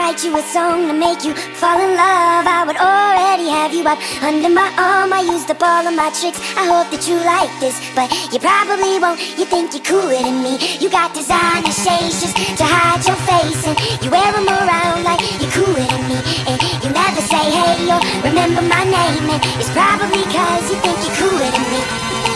write you a song to make you fall in love, I would already have you up under my arm. I used up all of my tricks, I hope that you like this, but you probably won't. You think you're cooler than me. You got designer shades just to hide your face, and you wear them around like you're cooler than me. And you never say hey or remember my name, and it's probably cause you think you're cooler than me.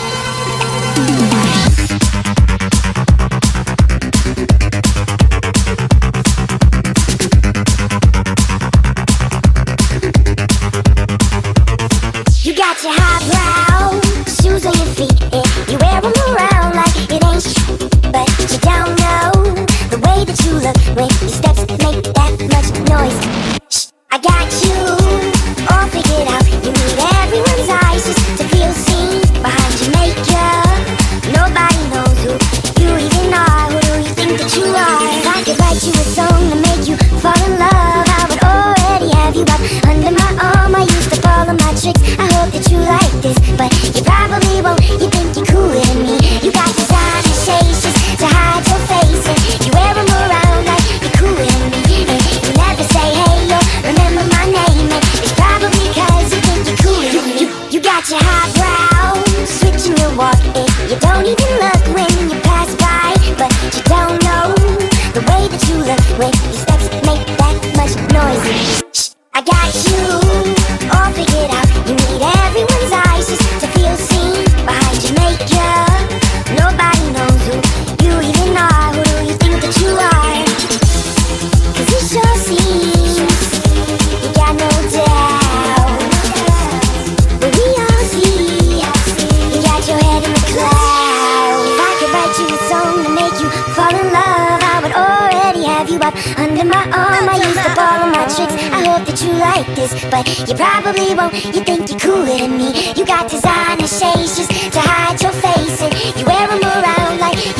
You got your highbrow shoes on your feet, and you wear them around like it ain't shit. But you don't know the way that you look when your steps make that much noise. Shh, I got you all figured out. You need everyone's eyes just to feel seen behind your makeup. Nobody knows who you even are. Who do you think that you are? If I could write you a song to make you fall in love, I would already have you up under my arm. I used up all of my tricks, I hope that you like this, but you probably won't. You think you're cooler than me. You got designer shades just to hide your face, and you wear them around like you're cooler than me. And you never say hey or remember my name, and it's probably cause you think you're cooler than me. You got your highbrow switching your walk, and you don't even look when you pass by. But you don't know the way that you look when your steps make that much noise. Shh, I got you all figured out. You need everyone's eyes just to feel seen behind your makeup. Nobody knows who you even are. Who do you think that you are? Cause it sure seems you got no doubt. But we all see you got your head in the clouds. If I could write you a song to make you fall in love, I would already have you up under my arm. I used up all of my tricks, I hope that you like this, but you probably won't. You think you're cooler than me. You got designer shades just to hide your face, and you wear them around like